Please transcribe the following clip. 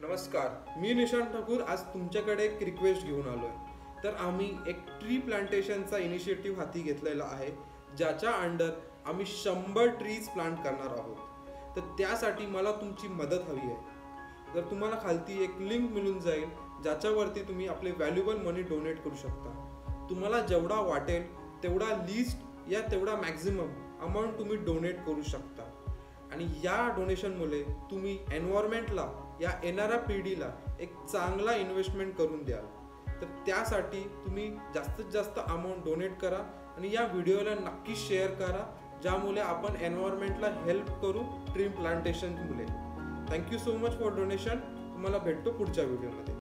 नमस्कार, मी निशांत ठाकूर आज तुमच्याकडे एक रिक्वेस्ट घेऊन आलोय। तर आम्ही एक ट्री प्लांटेशनचा इनिशिएटिव्ह हाती घेतलेला आहे, ज्याच्या अंडर आम्ही 100 ट्रीज प्लांट करणार आहोत। तर त्यासाठी मला तुमची मदत हवी आहे। तर तुम्हाला खालती एक लिंक मिळून जाईल, ज्याच्यावरती तुम्ही आपले व्हॅल्युएबल मनी डोनेट करू शकता। तुम्हाला जेवढा वाटेल तेवढा लिस्ट या तेवढा मॅक्झिमम अमाउंट तुम्ही डोनेट करू शकता। आणि या डोनेशनमुळे तुम्ही एन्व्हायरमेंटला या येणाऱ्या पिढीला एक चांगला इन्व्हेस्टमेंट करून द्याल। तर त्यासाठी तुम्ही जास्तीत जास्त अमाउंट डोनेट करा आणि या व्हिडिओला नक्की शेअर करा, ज्यामुळे आपण एन्व्हायरमेंटला हेल्प करू ट्री प्लांटेशनमुळे। Thank you so much for donation. तुम्हाला भेटतो पुढच्या व्हिडिओमध्ये।